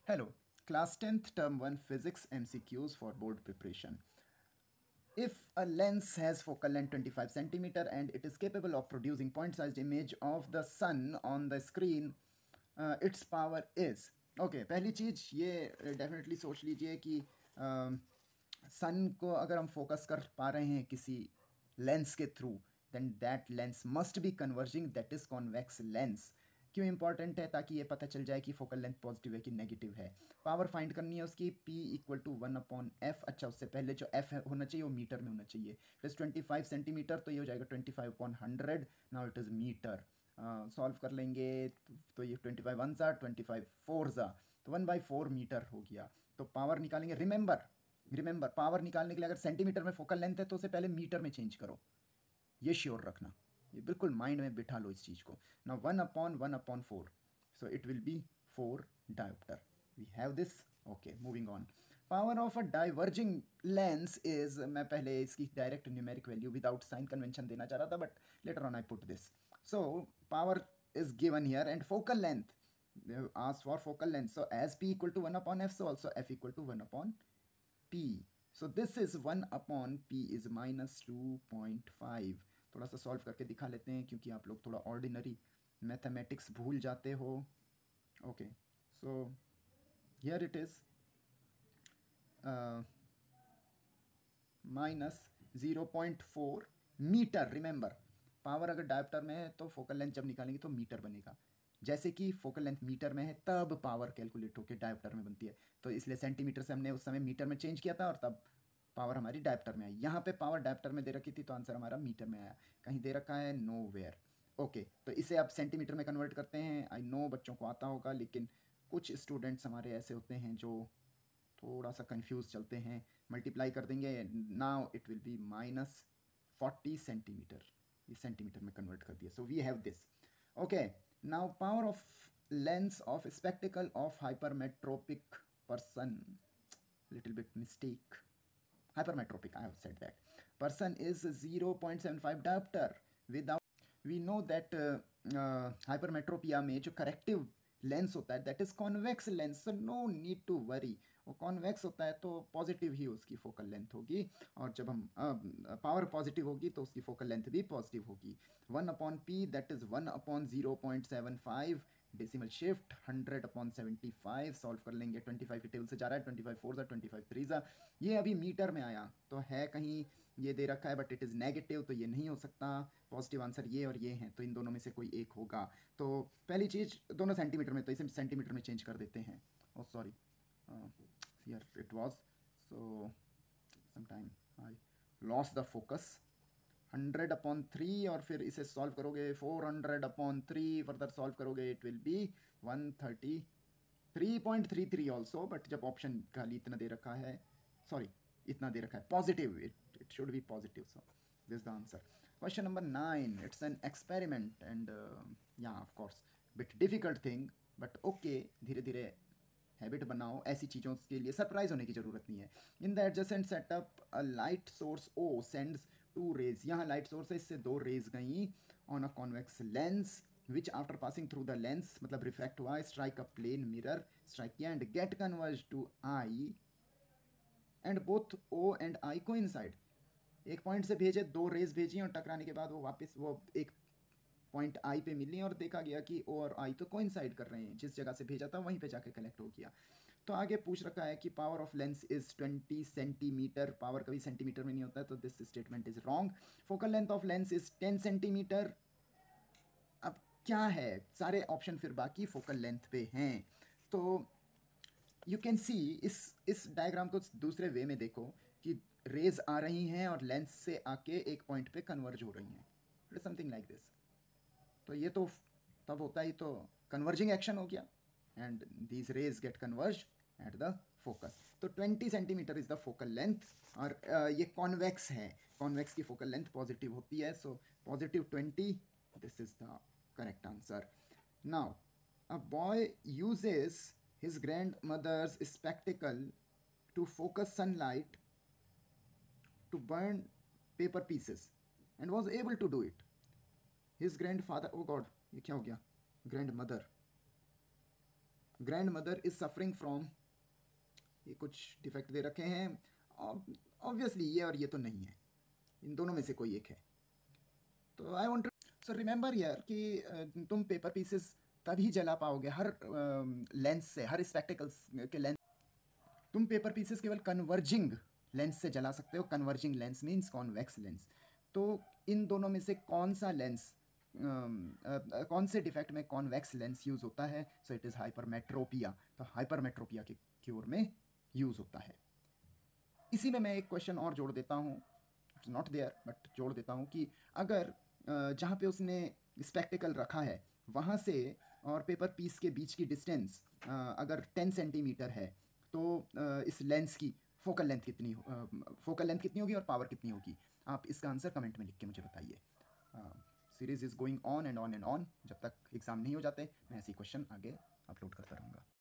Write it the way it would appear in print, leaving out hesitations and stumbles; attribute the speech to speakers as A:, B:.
A: Hello, class 10th term 1 physics MCQs for board preparation. If a lens has focal length 25 centimeter and it is capable of producing point-sized image of the sun on the screen, its power is. Okay, पहली चीज़ ये definitely सोच लीजिए कि सन को अगर हम focus कर पा रहे हैं किसी लेंस के through, then that lens must be converging, that is convex lens. क्यों इंपॉर्टेंट है? ताकि ये पता चल जाए कि फोकल लेंथ पॉजिटिव है कि नेगेटिव है. पावर फाइंड करनी है उसकी, P इक्वल टू 1/f. अच्छा, उससे पहले जो f है होना चाहिए वो मीटर में होना चाहिए. प्लस 25 सेंटीमीटर तो ये हो जाएगा 25/100. Now it is metre. Solve कर लेंगे तो ये 25 वन ज़ा 25 फोर ज़ा तो 1/4 मीटर हो गया. तो पावर निकालेंगे. रिमेंबर पावर निकालने के लिए अगर सेंटीमीटर में फोकल लेंथ है तो उसे पहले मीटर में चेंज करो. ये श्योर रखना, ये बिल्कुल माइंड में बिठा लो इस चीज़ को. ना 1/1/4, so it will be 4 dioptre. We have this. Okay, moving on. Power of a diverging lens is, मैं पहले इसकी direct numeric value without sign convention देना चाह रहा था, but later on I put this. So power is given here and focal length asked for focal length. So as P equal to 1/f, so also F equal to 1/P. So this is 1/P is -2.5. थोड़ा सा solve करके दिखा लेते हैं क्योंकि आप लोग थोड़ा ऑर्डिनरी मैथमेटिक्स भूल जाते हो. Okay, so here it is -0.4 metre. Remember, power अगर डायोप्टर में है तो फोकल लेंथ जब निकालेंगे तो मीटर बनेगा. जैसे कि फोकल लेंथ मीटर में है तब पावर कैलकुलेट होकर डायोप्टर में बनती है, तो इसलिए सेंटीमीटर से हमने उस समय मीटर में चेंज किया था और तब पावर हमारी डायोप्टर में आई. यहाँ पे पावर डायोप्टर में दे रखी थी तो आंसर हमारा मीटर में आया. कहीं दे रखा है? Know where. ओके, तो इसे आप सेंटीमीटर में कन्वर्ट करते हैं. आई नो बच्चों को आता होगा, लेकिन कुछ स्टूडेंट्स हमारे ऐसे होते हैं जो थोड़ा सा कंफ्यूज चलते हैं. मल्टीप्लाई कर देंगे. Now it will be -40 centimetre. ये सेंटीमीटर में कन्वर्ट कर दिया. So we have this. Okay, now power of lens of spectacle of hypermetropic person. Little bit mistake. Hypermetropic, I have said that. Person is 0.75 diopter. Without, we know that hypermetropia में जो corrective lens होता है that is convex lens. So no need to worry. वो convex होता है तो positive ही उसकी focal length होगी, और जब हम पावर पॉजिटिव होगी तो उसकी फोकल लेंथ भी पॉजिटिव होगी. 1/P that is 1/0.75. Decimal shift 100/75. Solve कर लेंगे. 25 की टेबल से जा रहा है. 25 फोर ज़ा 25 थ्री ज़ा. ये अभी मीटर में आया तो है कहीं ये दे रखा है बट इट इज़ नेगेटिव, तो ये नहीं हो सकता. पॉजिटिव आंसर ये और ये हैं, तो इन दोनों में से कोई एक होगा. तो पहली चीज़, दोनों सेंटीमीटर में, तो इसे सेंटीमीटर में चेंज कर देते हैं. Oh sorry, here it was. So sometime I loss the focus. 100/3 और फिर इसे सॉल्व करोगे 400/3. फर्दर सॉल्व करोगे इट विल बी 133.33 ऑल्सो. बट जब ऑप्शन खाली इतना दे रखा है, सॉरी इतना दे रखा है positive, it should be positive. So this the answer. Question number 9. It's an experiment and या of course bit difficult thing, but okay, धीरे धीरे हैबिट बनाओ. ऐसी चीज़ों के लिए सरप्राइज होने की ज़रूरत नहीं है. In the adjacent setup a light source O sends 2 rays. यहाँ लाइट सोर्स है, इससे 2 रेज गई on a convex lens which after passing through the lens, मतलब रिफ्लेक्ट हुआ, strike a plane mirror, strike किया and get converge to I and both O and I coincide. एक point से भेजे, 2 raise भेजी और टकराने के बाद वो वापस वो एक पॉइंट आई पे मिली और देखा गया कि ओ और आई तो कोइंसाइड कर रहे हैं. जिस जगह से भेजा था वहीं पे जाके कलेक्ट हो गया. तो आगे पूछ रखा है कि power of lens is 20 centimetre. Power कभी सेंटीमीटर में नहीं होता है, तो this statement is wrong. Focal length of lens is 10 centimetre. अब क्या है, सारे ऑप्शन फिर बाकी फोकल लेंथ पे हैं. तो यू कैन सी इस डायग्राम को दूसरे वे में देखो कि रेज आ रही हैं और लेंस से आके एक पॉइंट पे कन्वर्ज हो रही हैं. It is something like this. तो ये तो तब होता ही तो कन्वर्जिंग एक्शन हो गया and these rays get converge at the focus. तो 20 centimetre is the focal length. और ये कॉन्वेक्स है, कॉन्वेक्स की फोकल लेंथ पॉजिटिव होती है. So positive 20, this is the correct answer. Now a boy uses his grandmother's spectacle to focus sunlight to burn paper pieces and was able to do it. His grandfather, oh god, ये क्या हो गया? Grandmother. Grandmother is suffering from, ये कुछ defect दे रखे हैं, obviously ये और ये तो नहीं है, इन दोनों में से कोई एक है। तो आई वॉन्ट सो रिमेंबर यार कि तुम पेपर पीसेस तभी जला पाओगे हर लेंस से, हर स्पेक्टिकल्स के लेंस, तुम पेपर पीसेस केवल कन्वर्जिंग लेंस से जला सकते हो। Converging lens means convex lens. तो इन दोनों में से कौन सा लेंस, कौन से डिफेक्ट में कॉन्वेक्स लेंस यूज़ होता है? So it is hypermetropia. तो हाइपरमेट्रोपिया के क्योर में यूज़ होता है। इसी में मैं एक क्वेश्चन और जोड़ देता हूँ, इट्स नॉट देयर बट जोड़ देता हूँ कि अगर जहाँ पे उसने स्पेक्टिकल रखा है वहाँ से और पेपर पीस के बीच की डिस्टेंस अगर 10 सेंटीमीटर है तो इस लेंस की फोकल लेंथ कितनी होगी और पावर कितनी होगी? आप इसका आंसर कमेंट में लिख के मुझे बताइए। Series is going on and on and on, जब तक एग्ज़ाम नहीं हो जाते मैं ऐसे क्वेश्चन आगे अपलोड करता रहूँगा।